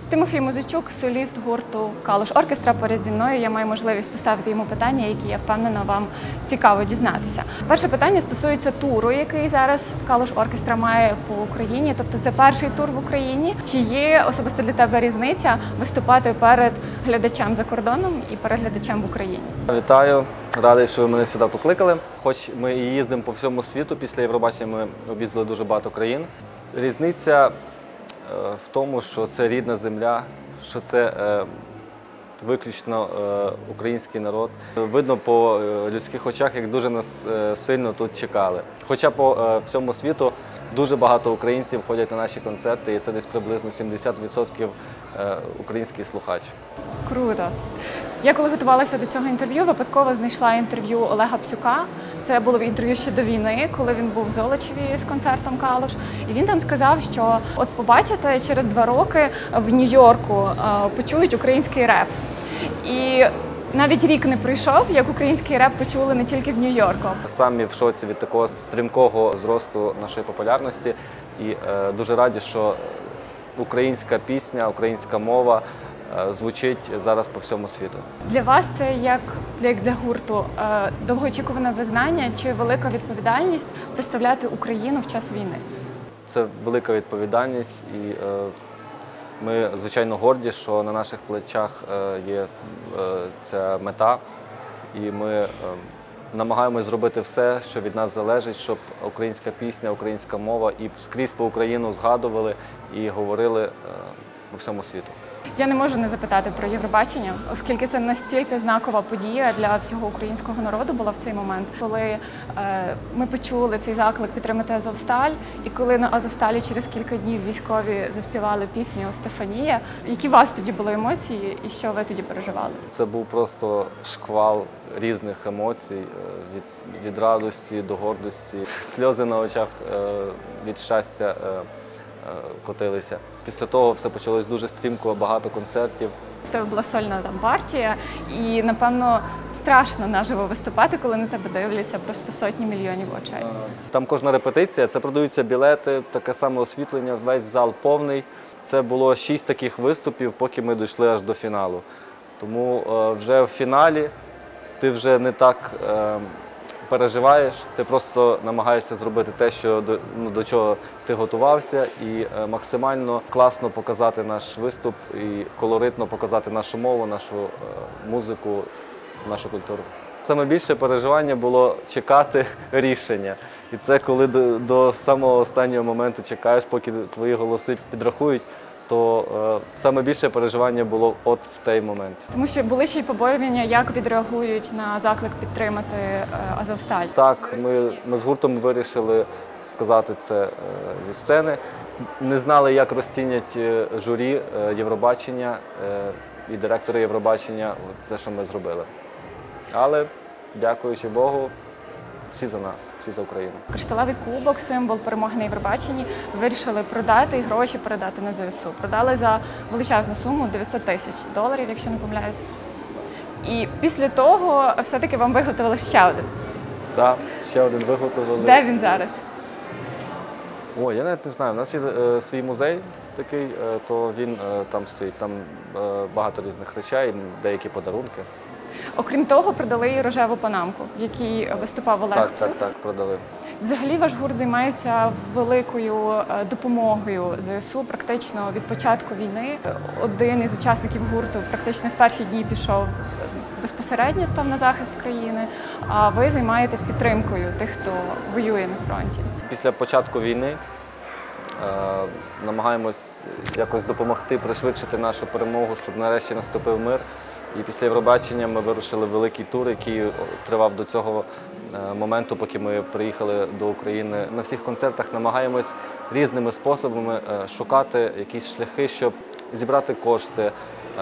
Тимофій Музичук, соліст гурту «Калуш Оркестра», поряд зі мною. Я маю можливість поставити йому питання, які, я впевнена, вам цікаво дізнатися. Перше питання стосується туру, який зараз «Калуш Оркестра» має по Україні. Тобто це перший тур в Україні. Чи є особисто для тебе різниця виступати перед глядачем за кордоном і перед глядачем в Україні? Вітаю, радий, що ви мене сюди покликали. Хоч ми і їздимо по всьому світу, після Євробачення ми об'їздили дуже багато країн. Різниця в тому, що це рідна земля, що це виключно український народ. Видно по людських очах, як дуже нас сильно тут чекали. Хоча по всьому світу дуже багато українців ходять на наші концерти, і це десь приблизно 70% український слухач. Круто. Я коли готувалася до цього інтерв'ю, випадково знайшла інтерв'ю Олега Псюка. Це було інтерв'ю ще до війни, коли він був в Золочеві з концертом «Калуш». І він там сказав, що от побачите, через 2 роки в Нью-Йорку почують український реп. І навіть рік не пройшов, як український реп почули не тільки в Нью-Йорку. Самі в шоці від такого стрімкого зросту нашої популярності. І дуже раді, що українська пісня, українська мова звучить зараз по всьому світу. Для вас це як для гурту довгоочікуване визнання чи велика відповідальність представляти Україну в час війни? Це велика відповідальність, і ми, звичайно, горді, що на наших плечах є ця мета, і ми намагаємось зробити все, що від нас залежить, щоб українська пісня, українська мова і скрізь по Україну згадували і говорили по всьому світу. Я не можу не запитати про Євробачення, оскільки це настільки знакова подія для всього українського народу була в цей момент, коли ми почули цей заклик підтримати Азовсталь, і коли на Азовсталі через кілька днів військові заспівали пісню «Стефанія». Які у вас тоді були емоції і що ви тоді переживали? Це був просто шквал різних емоцій, від радості до гордості, сльози на очах від щастя котилися. Після того все почалось дуже стрімко, багато концертів. В тебе була сольна партія, і, напевно, страшно наживо виступати, коли на тебе дивляться просто сотні мільйонів очей. Там кожна репетиція, це продаються білети, таке саме освітлення, весь зал повний. Це було 6 таких виступів, поки ми дійшли аж до фіналу. Тому вже в фіналі ти вже не так переживаєш, ти просто намагаєшся зробити те, до чого ти готувався, і максимально класно показати наш виступ, і колоритно показати нашу мову, нашу музику, нашу культуру. Саме більше переживання було чекати рішення. І це коли до самого останнього моменту чекаєш, поки твої голоси підрахують, то саме більше переживання було от в той момент. Тому що були ще й побоювання, як відреагують на заклик підтримати Азовсталь. Так, ми з гуртом вирішили сказати це зі сцени. Не знали, як розцінять журі Євробачення і директори Євробачення це, що ми зробили. Але, дякуючи Богу, всі за нас, всі за Україну. Кришталевий кубок, символ перемоги на Євробаченні, вирішили продати і гроші передати на ЗСУ. Продали за величезну суму $900 000, якщо не помиляюсь. І після того все-таки вам виготовили ще один. Так, ще один виготовили. Де він зараз? О, я навіть не знаю. У нас є свій музей такий, то він там стоїть. Там багато різних речей, деякі подарунки. Окрім того, продали і рожеву панамку, в якій виступав Олег Псюк. Так, продали. Взагалі ваш гурт займається великою допомогою ЗСУ практично від початку війни. Один із учасників гурту практично в перші дні пішов безпосередньо, став на захист країни, а ви займаєтесь підтримкою тих, хто воює на фронті. Після початку війни намагаємось якось допомогти пришвидшити нашу перемогу, щоб нарешті наступив мир. І після Євробачення ми вирушили в великий тур, який тривав до цього моменту, поки ми приїхали до України. На всіх концертах намагаємось різними способами шукати якісь шляхи, щоб зібрати кошти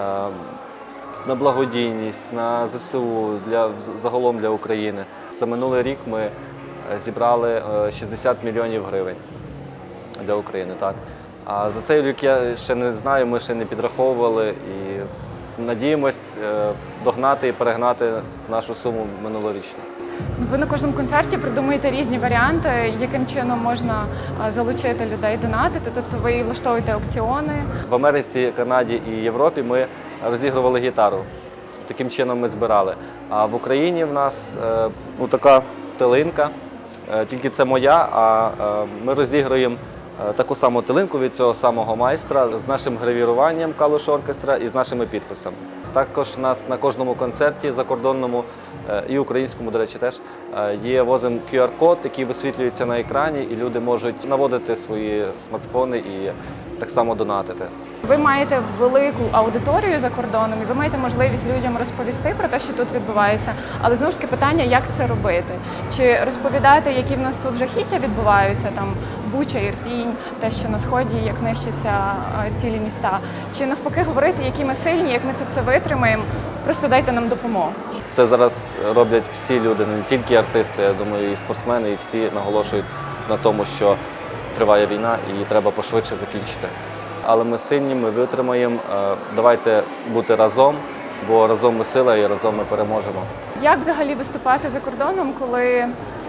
на благодійність, на ЗСУ, загалом для України. За минулий рік ми зібрали 60 мільйонів гривень для України. Так. А за цей рік я ще не знаю, ми ще не підраховували. І надіємось догнати і перегнати нашу суму минулорічну. Ви на кожному концерті придумуєте різні варіанти, яким чином можна залучити людей донатити. Тобто ви влаштовуєте аукціони. В Америці, Канаді і Європі ми розігрували гітару. Таким чином ми збирали. А в Україні в нас така тилинка, тільки це моя, а ми розігруємо таку саму тилинку від цього самого майстра з нашим гравіруванням Калуш Оркестра і з нашими підписами. Також у нас на кожному концерті закордонному і українському, до речі, теж возимо QR-код, який висвітлюється на екрані, і люди можуть наводити свої смартфони і так само донатити. Ви маєте велику аудиторію за кордоном, і ви маєте можливість людям розповісти про те, що тут відбувається. Але знову ж таки питання, як це робити? Чи розповідати, які в нас тут жахіття відбуваються, там Буча, Ірпінь, те, що на Сході, як нищаться цілі міста? Чи навпаки говорити, які ми сильні, як ми це все витримаємо, просто дайте нам допомогу? Це зараз роблять всі люди, не тільки артисти, я думаю, і спортсмени, і всі наголошують на тому, що триває війна і її треба пошвидше закінчити. Але ми сильні, ми витримаємо, давайте бути разом, бо разом ми сила і разом ми переможемо. Як взагалі виступати за кордоном, коли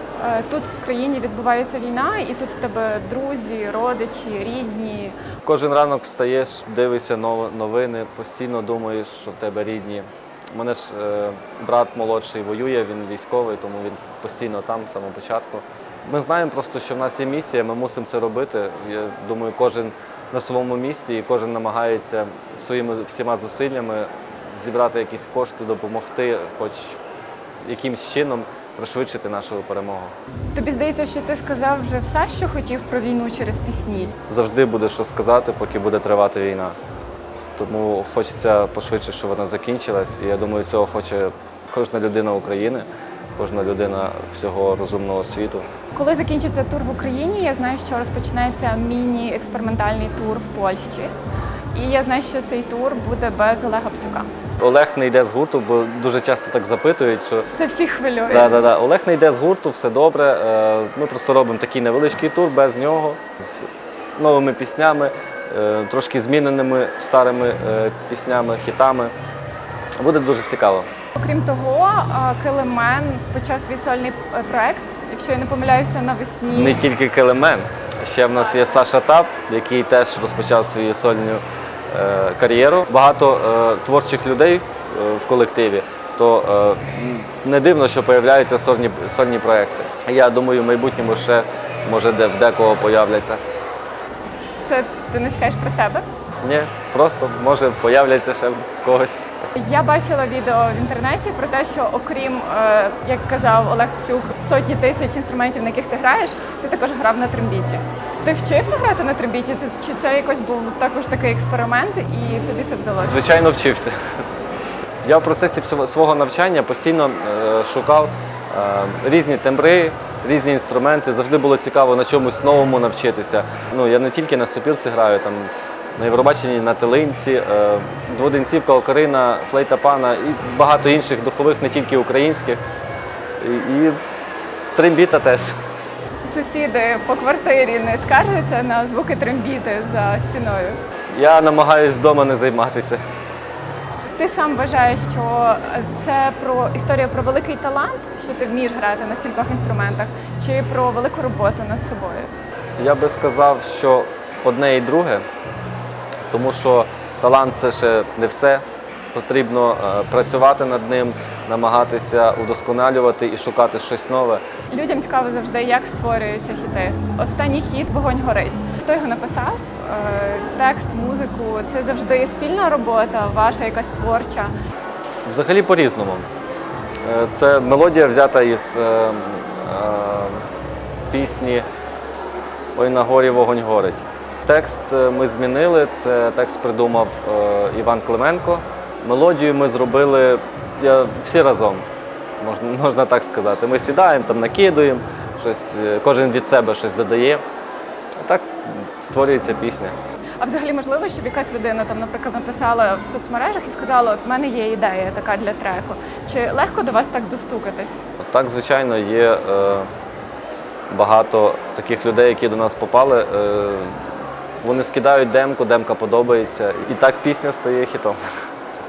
тут в країні відбувається війна, і тут в тебе друзі, родичі, рідні? Кожен ранок встаєш, дивишся новини, постійно думаєш, що в тебе рідні. У мене ж брат молодший воює, він військовий, тому він постійно там, з самого початку. Ми знаємо просто, що в нас є місія, ми мусимо це робити. Я думаю, кожен на своєму місці і кожен намагається своїми всіма зусиллями зібрати якісь кошти, допомогти, хоч якимсь чином пришвидшити нашу перемогу. Тобі здається, що ти сказав вже все, що хотів про війну через пісні? Завжди буде що сказати, поки буде тривати війна. Тому хочеться пошвидше, щоб вона закінчилась. І я думаю, цього хоче кожна людина України, кожна людина всього розумного світу. Коли закінчиться тур в Україні, я знаю, що розпочинається міні-експериментальний тур в Польщі. І я знаю, що цей тур буде без Олега Псюка. Олег не йде з гурту, бо дуже часто так запитують, що… Це всіх хвилює. Да. Олег не йде з гурту, все добре. Ми просто робимо такий невеличкий тур без нього, з новими піснями, трошки зміненими старими піснями, хітами. Буде дуже цікаво. Окрім того, Килимен почав свій сольний проект, якщо я не помиляюся, навесні. Не тільки Килимен, ще в нас є Саша Тап, який теж розпочав свою сольну кар'єру. Багато творчих людей в колективі, то не дивно, що з'являються сольні проекти. Я думаю, в майбутньому ще, може, в декого появляться. Це ти не чекаєш про себе? Ні, просто, може, появляться ще в когось. Я бачила відео в інтернеті про те, що окрім, як казав Олег Псюк, сотні тисяч інструментів, на яких ти граєш, ти також грав на трембіті. Ти вчився грати на трембіті? Чи це якось був також такий експеримент і тобі це вдалося? Звичайно, вчився. Я в процесі свого навчання постійно шукав різні тембри, різні інструменти. Завжди було цікаво на чомусь новому навчитися. Я не тільки на сопілці граю, там, на Євробаченні, на тилинці, дводинцівка, окарина, флейта пана і багато інших духових, не тільки українських. І трембіта теж. Сусіди по квартирі не скаржаться на звуки трембіти за стіною? Я намагаюся вдома не займатися. Ти сам вважаєш, що це історія про великий талант, що ти вмієш грати на стількох інструментах, чи про велику роботу над собою? Я би сказав, що одне і друге, тому що талант – це ще не все. Потрібно працювати над ним, намагатися удосконалювати і шукати щось нове. Людям цікаво завжди, як створюються хіти. Останній хіт «Вогонь горить». Хто його написав? Текст, музику? Це завжди спільна робота, ваша якась творча? Взагалі по-різному. Це мелодія взята із пісні «Ой на горі вогонь горить». Текст ми змінили, це текст придумав Іван Клименко. Мелодію ми зробили всі разом, можна так сказати. Ми сідаємо, там накидуємо, кожен від себе щось додає. Так створюється пісня. А взагалі можливо, щоб якась людина, наприклад, написала в соцмережах і сказала, от в мене є ідея така для треку. Чи легко до вас так достукатись? Так, звичайно, є багато таких людей, які до нас попали. Вони скидають демку, демка подобається. І так пісня стає хітом.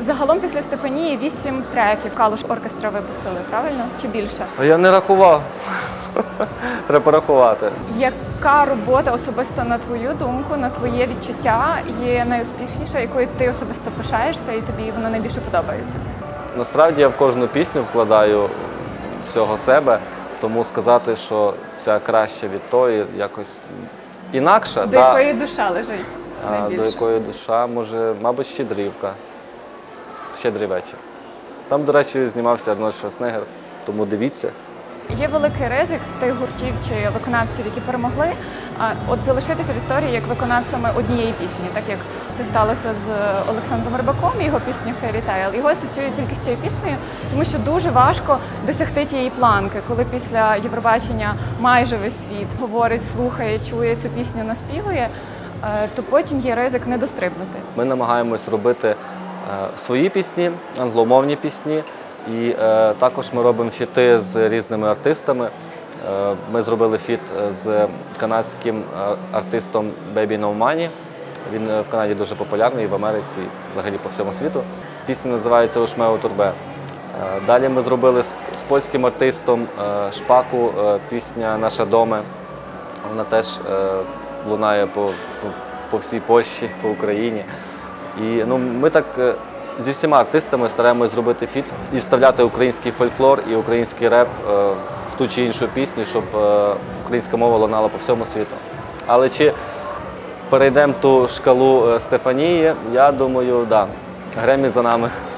Загалом після Стефанії 8 треків Калуш Оркестра випустили, правильно? Чи більше? А я не рахував. Треба порахувати. Яка робота особисто на твою думку, на твоє відчуття є найуспішніша, якою ти особисто пишаєшся і тобі вона найбільше подобається? Насправді я в кожну пісню вкладаю всього себе, тому сказати, що ця краще від тої, якось інакша. До якої душа лежить До найбільше? якої душа, може, мабуть, Щедрівка. Щедрий вечір. Там, до речі, знімався Арнольд Шварценеггер, тому дивіться. Є великий ризик в тих гуртів чи виконавців, які перемогли, от залишитися в історії як виконавцями однієї пісні, так як це сталося з Олександром Рибаком, його пісню «Fairy Tale». Його асоціюють тільки з цією піснею, тому що дуже важко досягти тієї планки, коли після Євробачення майже весь світ говорить, слухає, чує цю пісню, наспівує, то потім є ризик не дострибнути. Ми намагаємось робити свої пісні, англомовні пісні. І також ми робимо фіти з різними артистами. Ми зробили фіт з канадським артистом Baby No Money. Він в Канаді дуже популярний, і в Америці, і взагалі по всьому світу. Пісня називається «Ушмео турбе». Далі ми зробили з польським артистом Шпаку пісня «Наша доме». Вона теж лунає по всій Польщі, по Україні. І ми так зі всіма артистами стараємось зробити фіт і вставляти український фольклор і український реп в ту чи іншу пісню, щоб українська мова лунала по всьому світу. Але чи перейдемо ту шкалу Стефанії, я думаю, да, Гремі за нами.